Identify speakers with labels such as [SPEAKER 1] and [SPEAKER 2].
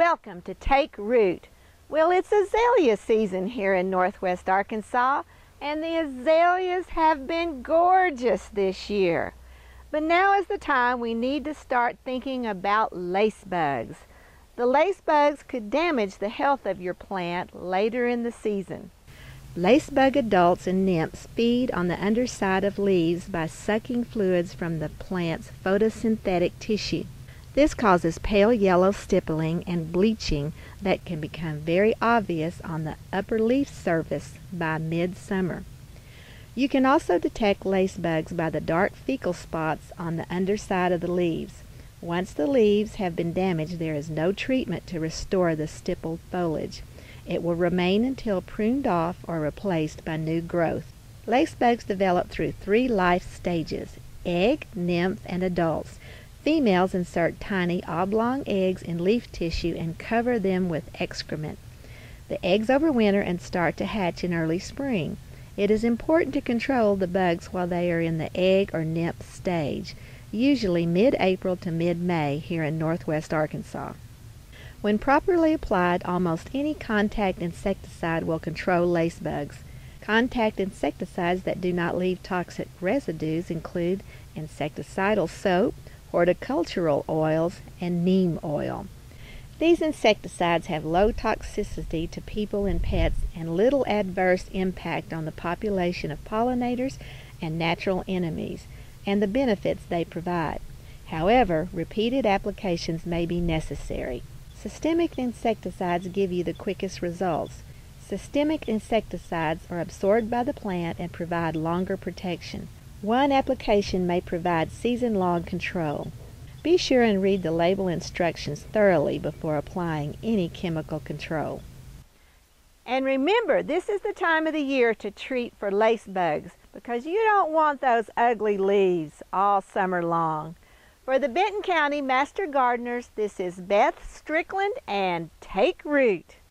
[SPEAKER 1] Welcome to Take Root. Well, it's azalea season here in Northwest Arkansas, and the azaleas have been gorgeous this year. But now is the time we need to start thinking about lace bugs. The lace bugs could damage the health of your plant later in the season. Lace bug adults and nymphs feed on the underside of leaves by sucking fluids from the plant's photosynthetic tissue. This causes pale yellow stippling and bleaching that can become very obvious on the upper leaf surface by midsummer. You can also detect lace bugs by the dark fecal spots on the underside of the leaves. Once the leaves have been damaged, there is no treatment to restore the stippled foliage. It will remain until pruned off or replaced by new growth. Lace bugs develop through 3 life stages: egg, nymph, and adults. Females insert tiny oblong eggs in leaf tissue and cover them with excrement. The eggs overwinter and start to hatch in early spring. It is important to control the bugs while they are in the egg or nymph stage, usually mid-April to mid-May here in Northwest Arkansas. When properly applied, almost any contact insecticide will control lace bugs. Contact insecticides that do not leave toxic residues include insecticidal soap, horticultural oils, and neem oil. These insecticides have low toxicity to people and pets and little adverse impact on the population of pollinators and natural enemies, and the benefits they provide. However, repeated applications may be necessary. Systemic insecticides give you the quickest results. Systemic insecticides are absorbed by the plant and provide longer protection. One application may provide season-long control. Be sure and read the label instructions thoroughly before applying any chemical control. And remember, this is the time of the year to treat for lace bugs because you don't want those ugly leaves all summer long. For the Benton County Master Gardeners, this is Beth Strickland and Take Root.